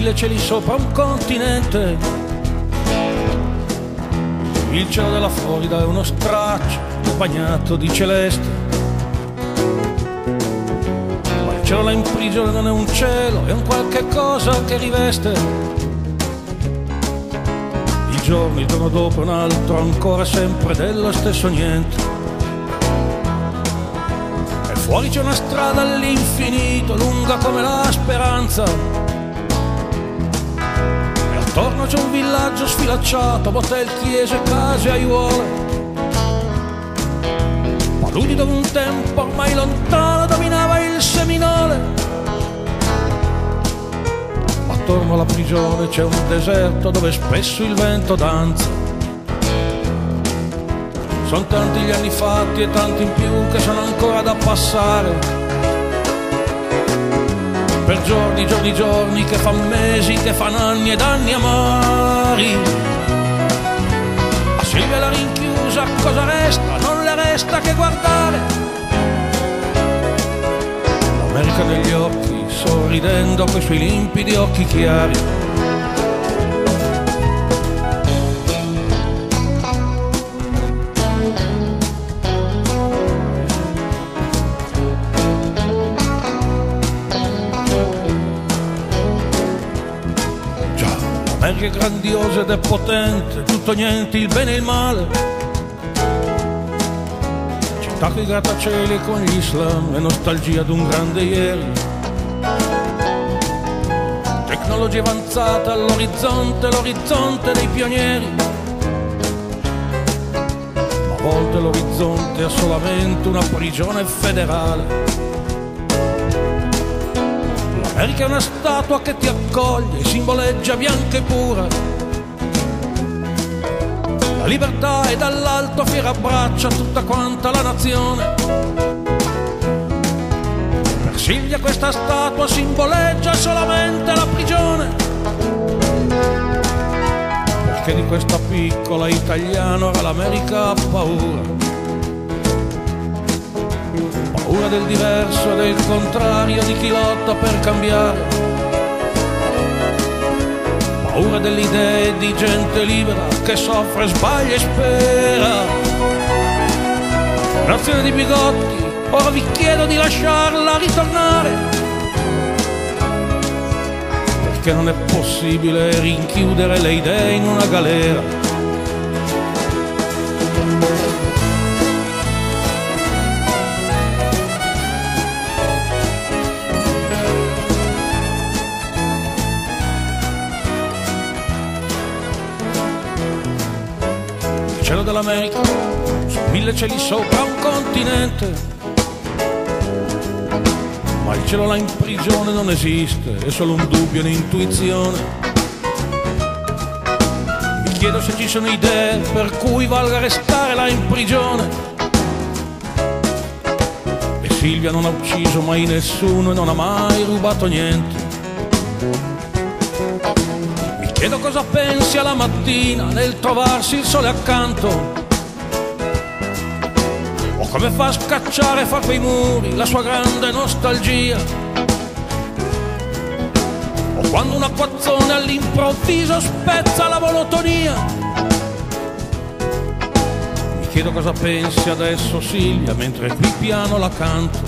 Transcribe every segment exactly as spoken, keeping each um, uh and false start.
mille cieli sopra un continente. Il cielo della Florida è uno straccio bagnato di celeste, ma il cielo là in prigione non è un cielo, è un qualche cosa che riveste. Il giorno, il giorno dopo un altro, ancora sempre dello stesso niente. E fuori c'è una strada all'infinito, lunga come la speranza. Attorno c'è un villaggio sfilacciato, motel, chiese, case, aiuole, paludi dove un tempo ormai lontano dominava il Seminole. Ma attorno alla prigione c'è un deserto dove spesso il vento danza. Sono tanti gli anni fatti e tanti in più che sono ancora da passare. Per giorni, giorni, giorni, che fan mesi, che fan anni ed anni amari. A Silvia la rinchiusa cosa resta? Non le resta che guardare l'America negli occhi, sorridendo coi suoi limpidi occhi chiari. L'America è grandiosa ed è potente, tutto niente, il bene e il male. Città coi grattacieli con gli slam e nostalgia d'un grande ieri. Tecnologia avanzata all'orizzonte, l'orizzonte dei pionieri. Ma a volte l'orizzonte è solamente una prigione federale. L'America è una statua che ti accoglie, simboleggia bianca e pura la libertà, e dall'alto fiera abbraccia tutta quanta la nazione. Per Silvia questa statua simboleggia solamente la prigione, perché di questa piccola italiana ora l'America ha paura. Paura del diverso e del contrario, di chi lotta per cambiare. Paura delle idee di gente libera che soffre, sbaglia e spera. Nazione di bigotti, ora vi chiedo di lasciarla ritornare, perché non è possibile rinchiudere le idee in una galera. Il cielo dell'America, su mille cieli sopra un continente, ma il cielo là in prigione non esiste, è solo un dubbio, un'intuizione. Mi chiedo se ci sono idee per cui valga restare là in prigione. E Silvia non ha ucciso mai nessuno e non ha mai rubato niente. Chiedo cosa pensi alla mattina nel trovarsi il sole accanto, o come fa a scacciare fra quei muri la sua grande nostalgia, o quando un acquazzone all'improvviso spezza la monotonia. Mi chiedo cosa pensi adesso Silvia mentre qui piano la canto.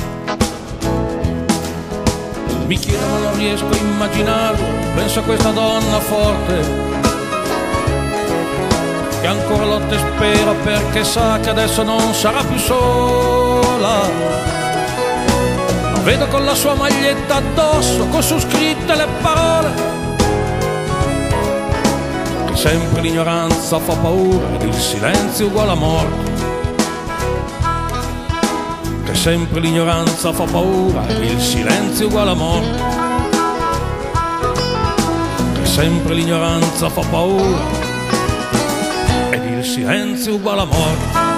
Mi chiedo ma non riesco a immaginarlo, penso a questa donna forte che ancora lotta e spera perché sa che adesso non sarà più sola. La vedo con la sua maglietta addosso, con su scritte le parole che sempre l'ignoranza fa paura ed il silenzio uguale a morte. Sempre l'ignoranza fa paura e il silenzio uguale a morte. Che sempre l'ignoranza fa paura ed il silenzio uguale a morte.